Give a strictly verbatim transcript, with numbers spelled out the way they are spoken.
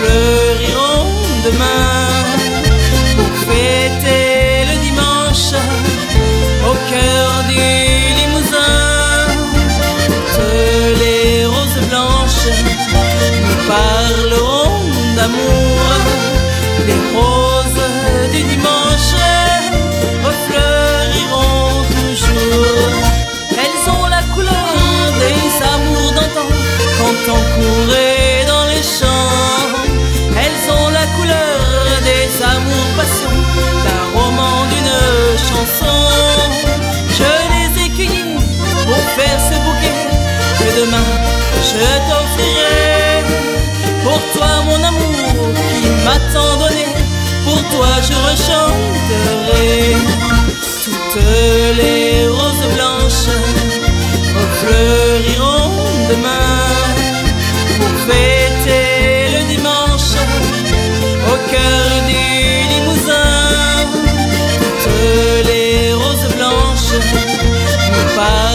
fleuriront demain pour fêter le dimanche au cœur du Limousin. Toutes les roses blanches nous parleront d'amour. Les roses du dimanche refleuriront toujours. Elles ont la couleur des amours d'antan quand on courait dans les champs. Elles ont la couleur des amours passions, d'un roman, d'une chanson. Je les ai cueillis pour faire ce bouquet que demain je t'offrirai. Pour toi mon amour qui m'a tant donné, pour toi je rechanterai. Toutes les roses blanches refleuriront demain pour fêter le dimanche au cœur du Limousin. Toutes les roses blanches nous parlent